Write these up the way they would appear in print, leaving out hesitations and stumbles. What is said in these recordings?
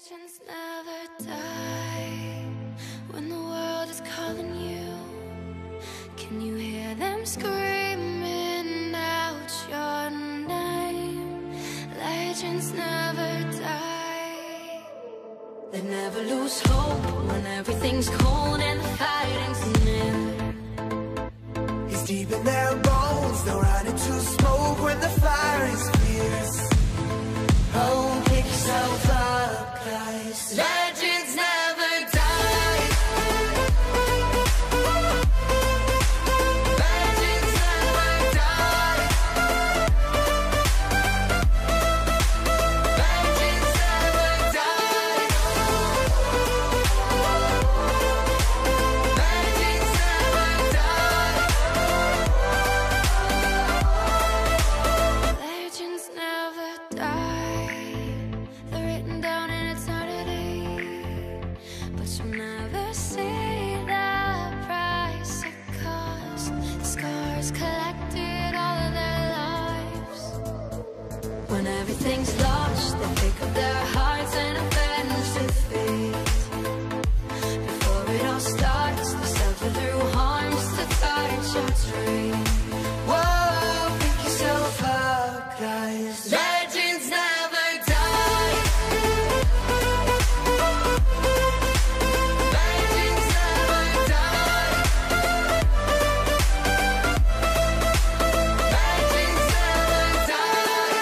Legends never die when the world is calling you. Can you hear them screaming out your name? Legends never die. They never lose hope when everything's cold and the fighting's near. It's deep in their bones, they'll run into smoke when the fire is fierce. Oh, pick yourself up, guys. Legends never die. Legends never die. Legends never die. Legends never die. Legends never die. They're written down in eternity, but you'll never see the price it cost. The scars collected all of their lives. When everything's lost, they pick up their hearts and avenge defeat. Before it all starts, they suffer through harms to touch your dream. Whoa, pick yourself up, guys. Legends never die. Legends never die. Legends never die.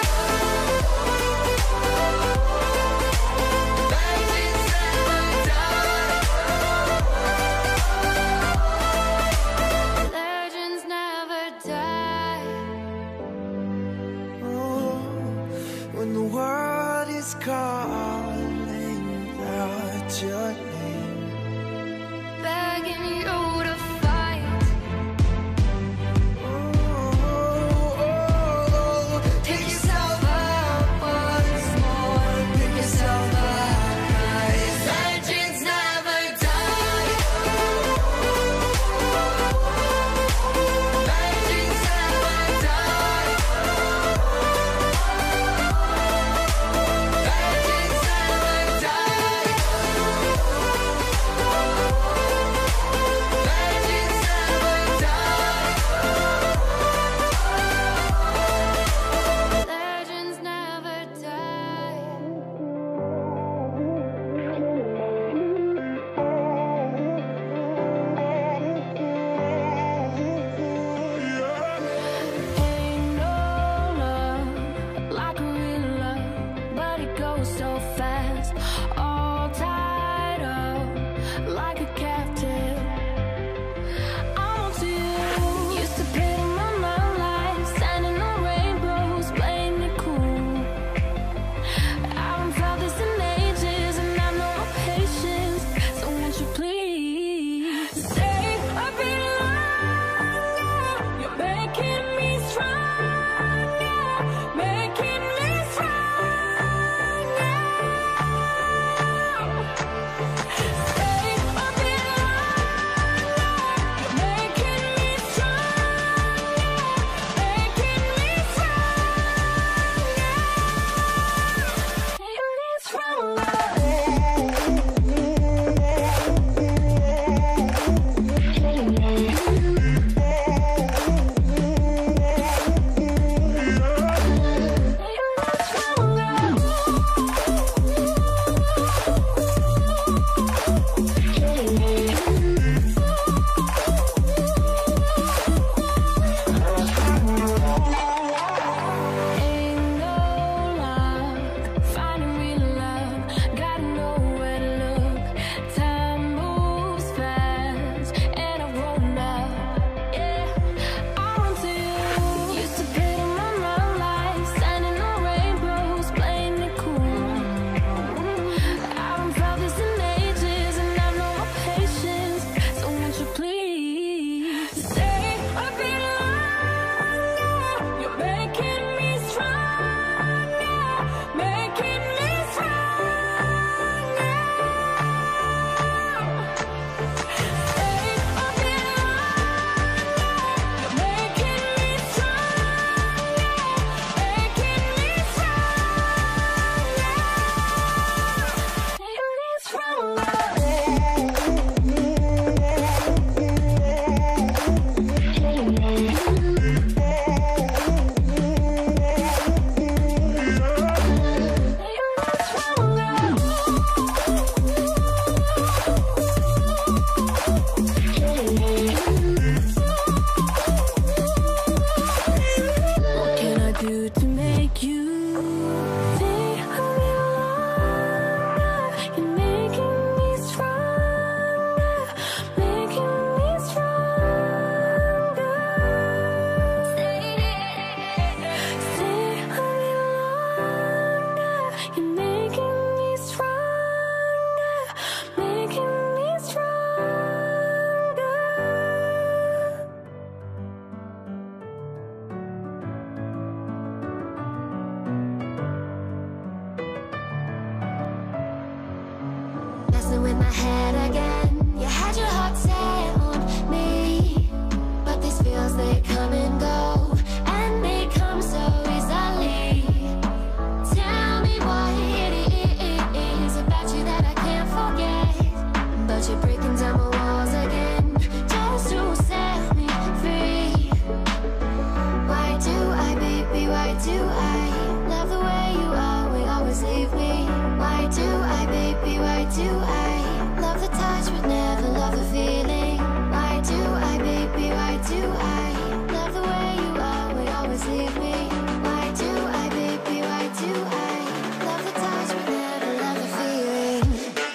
Legends never die. Legends never die. Oh, when the world is calling out your name, Begging you to fight. pick yourself up once more. Pick yourself up, guys. Legends never die. Legends never die. Legends never die. Legends never die. Legends never die. Ain't no love like real love, but it goes so fast. All tied up like a captive. I want you. Used to play in my life, standing on rainbows, playing it cool. I haven't felt this in ages, and I know no patience. So won't you please stay a bit longer? You're making me stronger, making me stronger. Stay a bit in my head again. You had your heart set on me, but these feels, they come and go, and they come so easily. Tell me what it is about you that I can't forget, but you're breaking down my walls again just to set me free. Why do I, baby, why do I love the way you always leave me? Why do I, baby, why do I love the touch but never love the feeling? Why do I, baby, why do I love the way you always leave me? Why do I, baby, why do I love the touch but never love the feeling?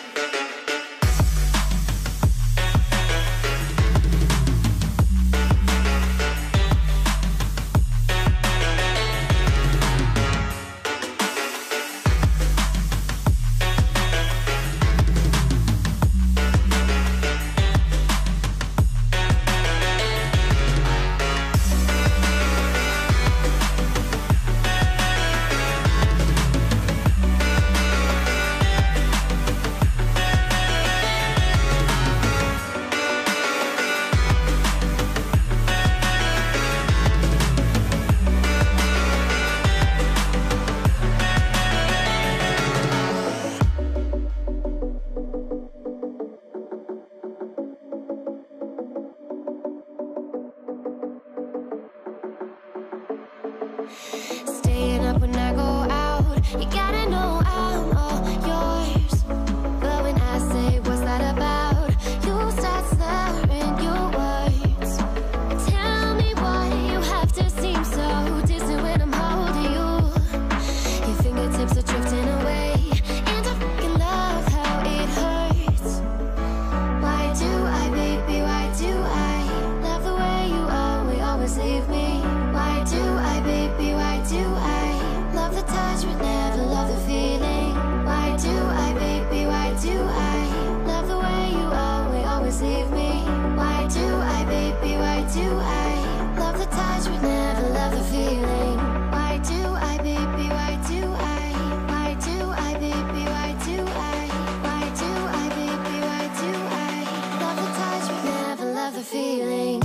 Staying up when I go out, you gotta know I'm all yours. But when I say what's that about, you start slurring your words. Tell me why you have to seem so distant when I'm holding you. Your fingertips are drifting away, and I fucking love how it hurts. Why do I, baby, why do I love the way you always leave me? Why do I, baby, why do I love the touch but never love the feeling? Why do I, baby, why do I love the way you always leave me? Why do I, baby, why do I love the touch but never love the feeling? Why do I, baby, why do I? Why do I, baby, why do I? Why do I, baby, why do I love the touch but never love the feeling?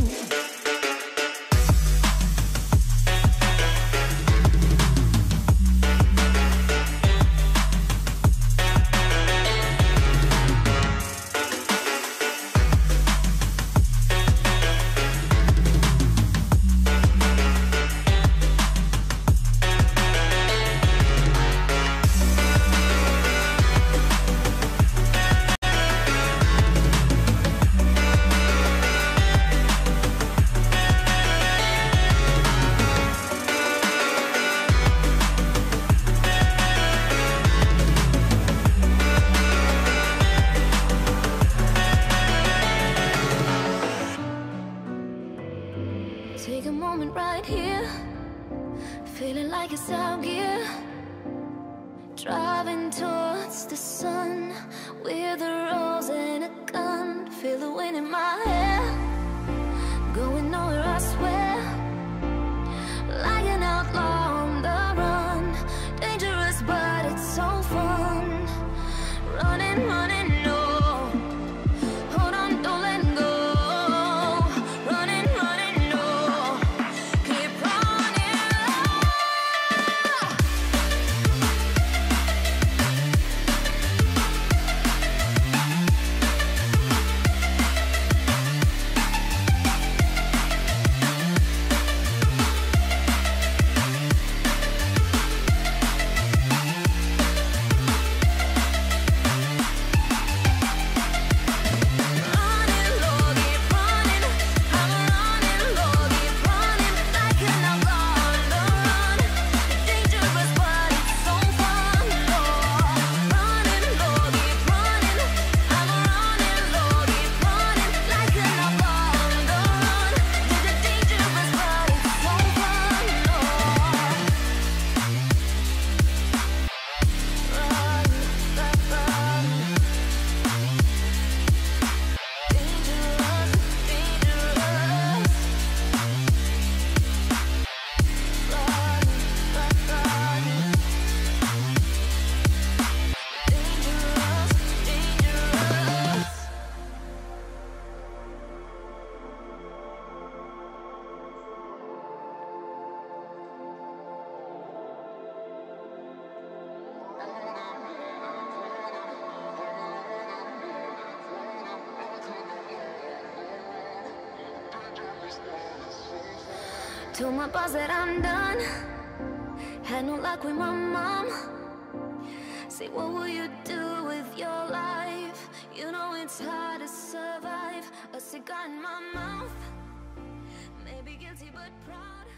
Take a moment right here, feeling like it's out gear, driving towards the sun with a rose and a gun. Feel the wind in my hair, going nowhere I swear, like an outlaw on the run. Dangerous but it's so fun, running, running, no. Hold on, don't let go. Running, running, no. Keep running. Told my boss that I'm done. Had no luck with my mom. Say, what will you do with your life? You know it's hard to survive. A cigar in my mouth. Maybe guilty but proud.